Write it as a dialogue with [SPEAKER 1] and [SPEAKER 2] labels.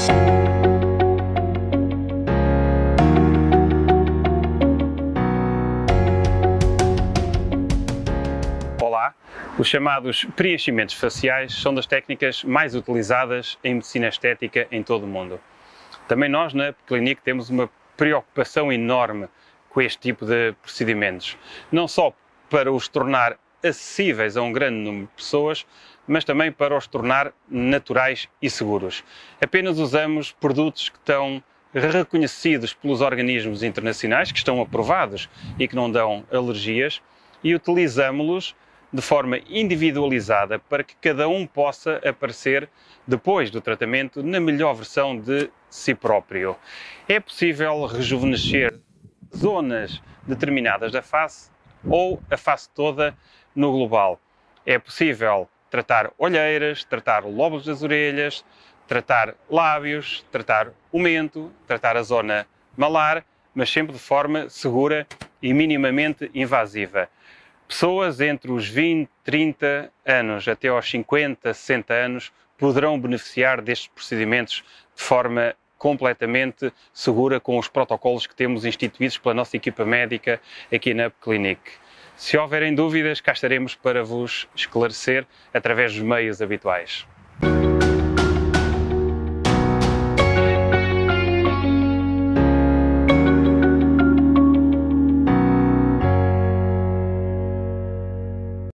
[SPEAKER 1] Olá! Os chamados preenchimentos faciais são das técnicas mais utilizadas em medicina estética em todo o mundo. Também nós, na Clinique, temos uma preocupação enorme com este tipo de procedimentos. Não só para os tornar acessíveis a um grande número de pessoas, mas também para os tornar naturais e seguros. Apenas usamos produtos que estão reconhecidos pelos organismos internacionais, que estão aprovados e que não dão alergias, e utilizamos-los de forma individualizada para que cada um possa aparecer, depois do tratamento, na melhor versão de si próprio. É possível rejuvenescer zonas determinadas da face ou a face toda no global. É possível tratar olheiras, tratar lóbulos das orelhas, tratar lábios, tratar o mento, tratar a zona malar, mas sempre de forma segura e minimamente invasiva. Pessoas entre os 20, 30 anos até aos 50, 60 anos poderão beneficiar destes procedimentos de forma completamente segura com os protocolos que temos instituídos pela nossa equipa médica aqui na Clinique. Se houverem dúvidas, cá estaremos para vos esclarecer através dos meios habituais.